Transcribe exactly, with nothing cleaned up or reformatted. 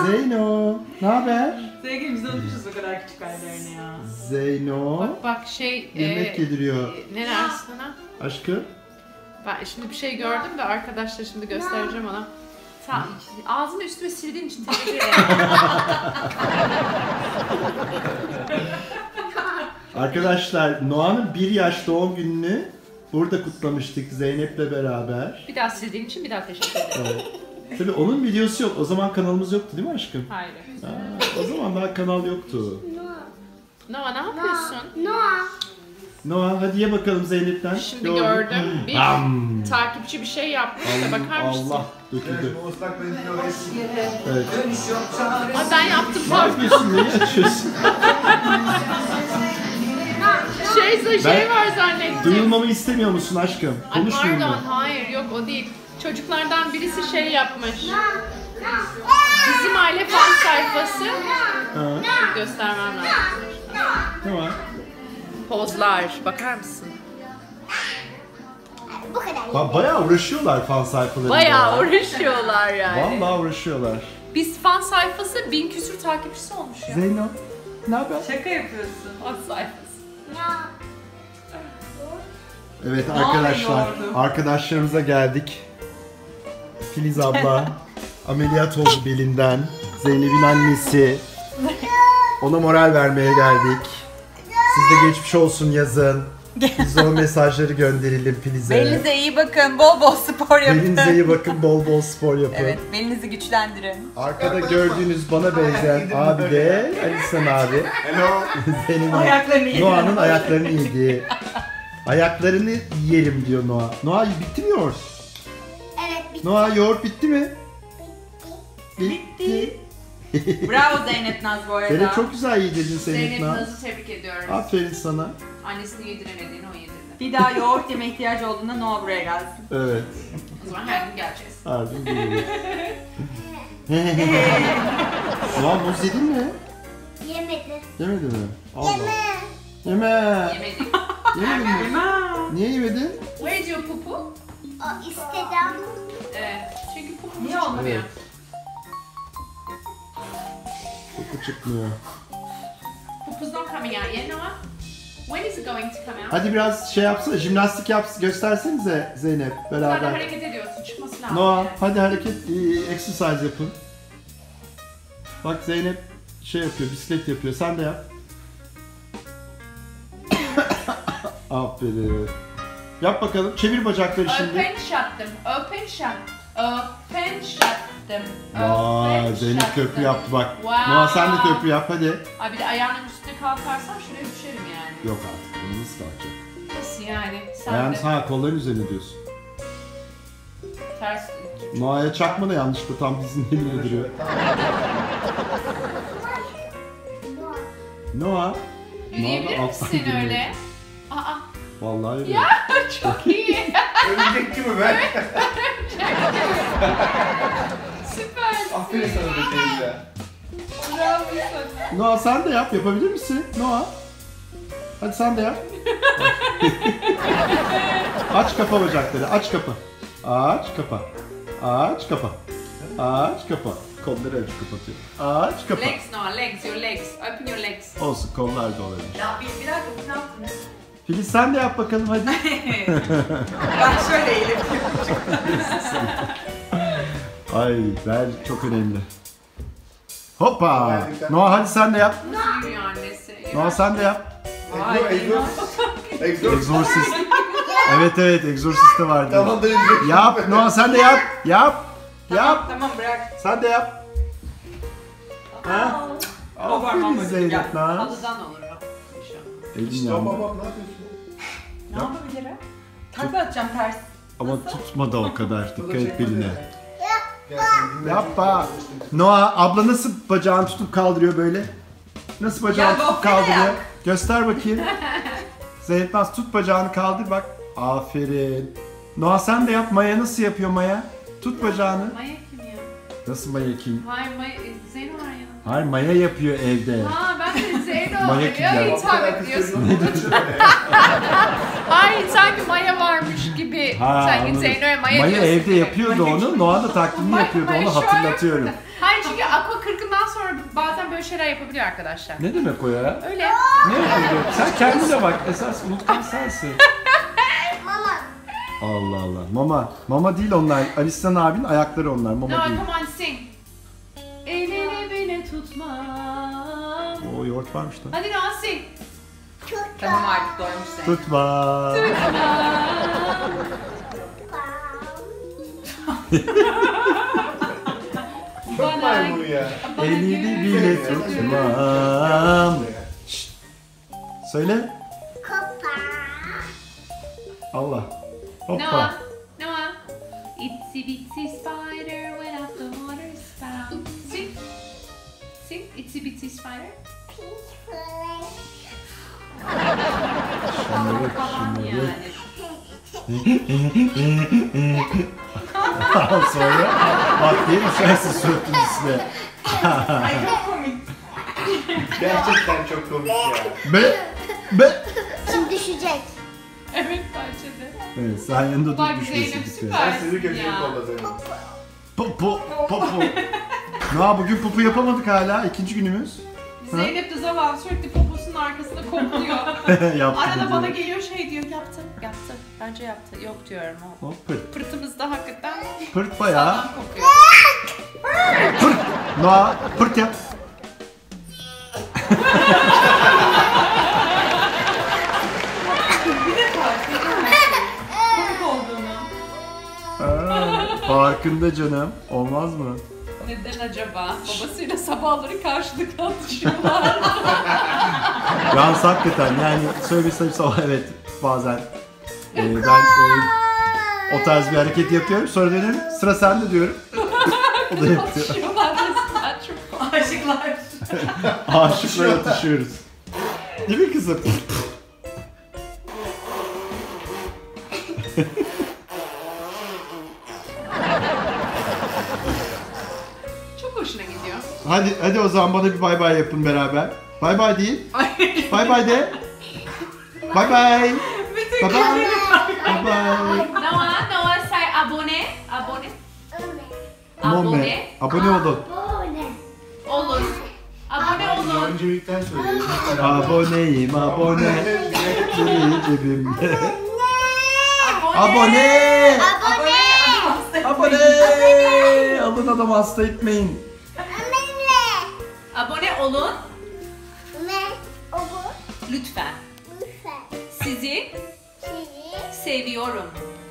Zeyno, ne haber? Sevgilim biz unutmuşuz o kadar küçük hallerini ya. Zeyno. Bak bak şey... Yemek e, yediriyor. Ne der sana? Aşkım. Ben şimdi bir şey gördüm de arkadaşlar şimdi göstereceğim ona. Sen ağzını üstüme sildiğin için teşekkür ederim. Arkadaşlar Noah'nın bir yaş doğum gününü burada kutlamıştık Zeynep'le beraber. Bir daha sildiğin için bir daha teşekkür ederim. Evet. Tabii onun videosu yok. O zaman kanalımız yoktu değil mi aşkım? Hayır. Aa, o zaman daha kanal yoktu. Noah ne yapıyorsun? Noah. Noah hadi ye bakalım Zeynep'ten. Şimdi Gördüm. gördüm. Bir Am. takipçi bir şey yapmış da bakar mısın? Allah döküldü. Evet. Evet. Ay ben yaptım Ne pardon. yapıyorsun? Neyi açıyorsun? Şey, şey Ben- var zannettim. Duyulmamı istemiyor musun aşkım? Ay Konuşmayayım pardon mı? hayır yok o değil. Çocuklardan birisi şey yapmış. Bizim aile fan sayfası. Ha, Göstermem lazım. ne var? Pozlar bakar mısın? Bu kadar. Ba- bayağı uğraşıyorlar fan sayfalarında. Bayağı ya. uğraşıyorlar yani. Vallahi uğraşıyorlar. Biz fan sayfası bin küsür takipçisi olmuş ya. Zeyno, ne haber? Şaka yapıyorsun. Fan sayfası. Evet Ne arkadaşlar, yapıyordum? arkadaşlarımıza geldik. Filiz abla ameliyat oldu belinden. Zeynep'in annesi. Ona moral vermeye geldik. Siz de geçmiş olsun yazın. Biz de o mesajları gönderelim Filiz'e. Belinize iyi bakın, bol bol spor yapın. Belinize iyi bakın, bol bol spor yapın. Evet, belinizi güçlendirin. Arkada gördüğünüz bana benzeyen abi de Alisan abi. Hello. Senin Ayaklarını yedi. Noah'nın ayaklarını yedi. Ayaklarını yiyelim diyor Noah. Noah bitti mi yoğurt? Evet bitti. Noah yoğurt bitti mi? Bitti. Bravo Zeynep Naz bu arada. Zeynep çok güzel yedirdin Zeynep Zeynep Naz. Naz'ı tebrik ediyorum. Aferin sana. Annesini yediremediğini o yedirdi. Bir daha yoğurt yeme ihtiyacı olduğunda Noah buraya gelsin. Evet. O zaman her gün geleceğiz. Harbi değil. Noah muz yedin mi? Yemedi. Yemedi mi? Allah. Yeme. Yeme. Yemedik. Yemedin mi? Emma. Niye yemedin? Where is your pupu? O istedi ama. Evet. Çünkü pupu Niye olmuyor? Evet. Koku çıkmıyor. Pupu's not coming out yet Noah. When is it going to come out? Hadi biraz şey yapsana, jimnastik yap, göstersenize Zeynep Sen de beraber. hareket ediyorsun. Çıkması lazım. Noah, yani. hadi hareket, e, exercise yapın. Bak Zeynep şey yapıyor, bisiklet yapıyor. Sen de yap. Aferin. Yap bakalım. Çevir bacakları şimdi. Open shut them. Open shut. Open shut them. Vay, Open Zeynep shut köprü them. yaptı bak. Wow. Noah sen de köprü yap hadi. Ay bir de ayağının üstüne kalkarsam şuraya düşerim yani. Yok artık, bunu nasıl kalkacak? Nasıl yani? Sen Ayağın de ha kolların üzerine diyorsun. ters. Noah'ya çakma da yanlışlıkla tam dizinin elinde duruyor. Noah. Yürüyebilir Noah'da misin alttan geliyor. öyle? Aa, Vallahi öyle. ya çok iyi. Örümcek gibi ben. Süper. Aferin sana da teyze. Bravo sana. Noah sen de yap, yapabilir misin? Noah. Hadi sen de yap. Aç kapa bacakları, aç kapa. Aç kapa. Aç kapa. Aç kapa. Kolları açıp kapatıyor. Aç kapa. Legs Noah, legs, your legs. Open your legs. Olsun, kollar da olabilir. Ya bir, bir dakika bu ne yaptınız? Filiz sen de yap bakalım hadi. Ben şöyle eğilim. Ay, bel çok önemli. Hoppa. Noah hadi sen de yap. Nasıl yürüyor annesi? Yürü. Noah sen de yap. Exorcist. Exorcist. Exorcist. Evet evet, Exorcist de vardı. Tamam da örümcek. Yap, Noah sen de yap. Yap. Yap. Tamam bırak. Sen de yap. Ha? Aferin Zeynep Naz. Halıdan olur o. İnşallah. Elin İşte o yandı. baba ne yapıyorsun? Ne yapabilirim? Takla atacağım ters. Ama tutma da o kadar. Dikkat et beline. Gel sen dinle. Yapma. Noah abla nasıl bacağını tutup kaldırıyor böyle? Nasıl bacağını Ya, tutup gofret kaldırıyor? yap. Göster bakayım. Zeynep Naz tut bacağını kaldır bak. Aferin. Noah sen de yap. Maya nasıl yapıyor Maya? Tut bacağını. Maya kim ya? Nasıl Maya kim? Hayır Maya, Zeyno var yanında. Hayır Maya yapıyor evde. Ha ben de Zeyno Maya kim ya? ya Bu hitap kadar ediyorsun. kızıyorsun. Hayır sanki Maya varmış gibi. Ha, sanki anladım. Zeyno'ya Maya, Maya diyorsun evde gibi. yapıyordu onu. Noah da taklidini Maya- yapıyordu Maya onu şu an hatırlatıyorum. yapmadı. Hayır Çünkü Aqua kırkından sonra bazen böyle şeyler yapabiliyor arkadaşlar. Ne demek o ya? Öyle. Ne yapıyor? Sen kendine bak. Esas unutkan sensin. Mama. Allah Allah. Mama. Mama değil onlar. Alistan abinin ayakları onlar. Mama Noah değil. come on sing. Elini bile tutmam. O yoğurt varmış da. Hadi Noah sing. Tamam artık doymuş seni. Tutma. Çok maymun ya. Elini bile tutmam. Şşt. Söyle. Kopa. Allah. Hoppa. Noah. Noah. Itsy bitsy spider went up the water spout. Sing. Sing. Itsy bitsy spider. Şunları, Falan şunları. yani. Sonra bak diye düşersin suratın üstüne. Ay çok komik. Gerçekten çok komik ya. Be, be. Şimdi düşecek. Evet bence de. Evet, sen yanında Bak dur düşmesin. Zeynep lütfen. süper. Ben sizi köşeye Ya. kolladım. Popo, popo. Ne bugün popo yapamadık hala. İkinci günümüz. Zeynep de zavallı sürekli poposunun arkasında kokluyor. Yaptı. Arada dedi. bana geliyor şey diyor yaptı, yaptı. Bence yaptı. Yok diyorum o. Hop, pırt. Pırtımız da hakikaten Pırt bayağı. sağlam kokuyor. Pırt. Noa, pırt yap. Bir de fark komik olduğunu. Aa, farkında canım. Olmaz mı? Neden acaba? Babasıyla sabahları karşılıklı atışıyorlar. Yalnız hakikaten yani söylesem sabah evet bazen e, ben e, o tarz bir hareket yapıyorum. Sonra dönüyorum sıra sende diyorum. O da yapıyor. Atışıyorlar resmen çok. Aşıklar. Aşıklar atışıyoruz. Değil mi kızım? Çok hoşuna gidiyor. Hadi hadi o zaman bana bir bay bay yapın beraber. Bay bay deyin. Bay bay de. Bay bay. Bay bay. Bay bay. Noah, Noah say abone. Abone. Abone. Abone olun. Böyle. Olun. Abone olun. Öncelikten söylüyorum. Aboneyim abone. Cebimde. Abone. Abone. Abone. Abone. Abone. Alın adam hasta etmeyin. Abone olun. Ne? O bu. Lütfen. Lütfen. Sizi Sizi seviyorum.